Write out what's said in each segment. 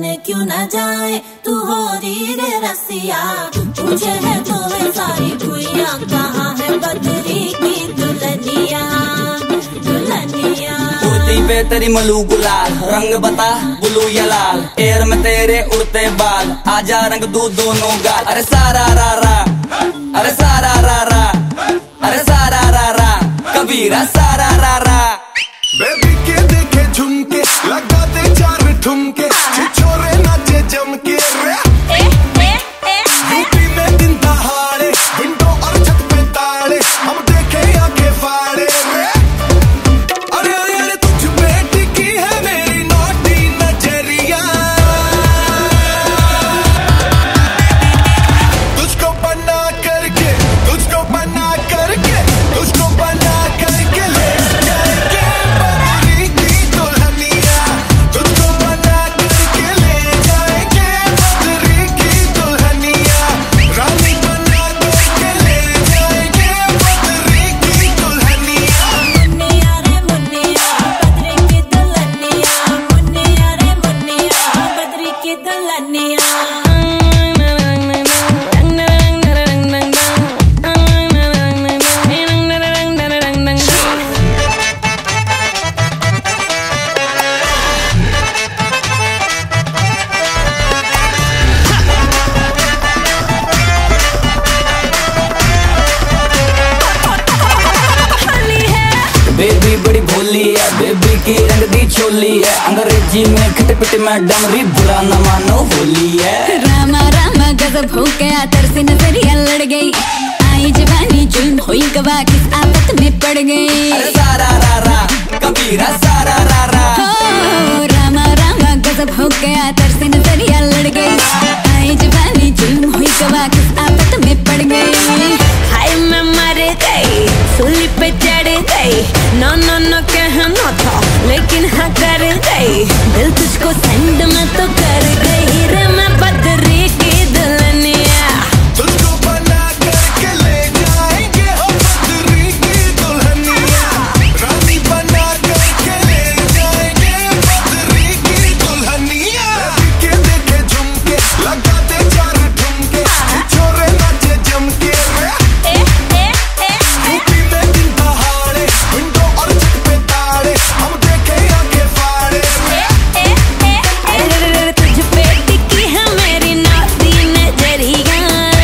क्यों न जाए तू हो री रे रसिया, पूछे है तो वे सारी दुनिया कहाँ है बदरी की दुल्हनिया दुल्हनिया। कुर्ती पे तेरी मलू गुलाल, रंग बता ब्लू या लाल, एयर में तेरे उड़ते बाल, आजा रंग दू दोनों गाल। अरे सारा रा रा, अरे सारा रा रा, अरे सारा रा रा, कबीरा सारा रा रा। बेबी के देखे झुमके, लगा दे चार ठुमके, छोरे नाचे जम के रे। यूपी में दिन दहाड़े, विंडो और छत पे ताड़े, हम देखे आके फाड़े रे। अरे अरे अरे तुझ पे टिकी है मेरी नौटी नजरिया, तुझको बना करके, तुझको बना करके, तुझको बना करके ले जाएंगे बदरी की दुल्हनिया, तुझको बना करके ले जाएंगे बदरी की दुल्हनिया, रानी बना करके ले जाएंगे बदरी की दुल्हनिया। मुन्निया रे मुन्निया बदरी की दुल्हनिया, मुन्निया रे मुन्निया बदरी की दुल्हनिया। बेबी बड़ी भोली है, बेबी की रंग दी चोली है, अंग्रेजी में खट पिट में डमरी, बुरा न मानो होली है। रामा रामा गजब हो गया, तरसी नजरिया लड़ गई, आई जवानी जुल्म हुई गवा, किस आफत में पड़ गई। अरे सारा रा रा, कबीरा सारा रा रा। हो रामा रामा गजब हो गया, तरसी नजरिया लड़ गई, आई जवानी जुल्म हुई गवा, किस आफत में पड़ गई। हाय मैं मर गई, सूली पे चढ़ गई, नो नो नो कहना था लेकिन हाँ कर गई, दिल तुझको सेंड में तो कर गई रे मैं बदरी की दुल्हनिया, तुझको बना करके ले जाएंगे हो बदरी की दुल्हनिया, रानी बना करके ले जाएंगे बदरी की दुल्हनिया। बेबी के देखे झुमके, लगा दे चार ठुमके, छोरे नाचे जम के रे। यूपी में दिन दहाड़े, विंडो और छत पे ताड़े, हम देखे आके फाड़े रे। अरे तुझ पे टिकी है मेरी नौटी नजरिया,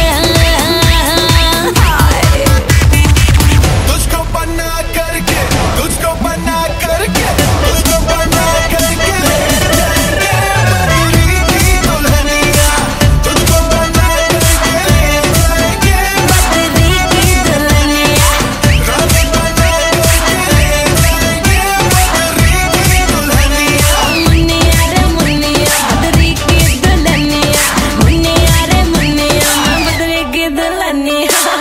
तुझको बना करके, तुझको बना करके, तुझको बना करके ले जाएंगे बदरी की दुल्हनिया, तुझको बना करके ले जाएंगे बदरी की दुल्हनिया, रानी बना करके ले जाएंगे बदरी की दुल्हनिया। मुन्निया रे मुन्निया बदरी की दुल्हनिया, मुन्निया रे मुन्निया बदरी की दुल्हनिया।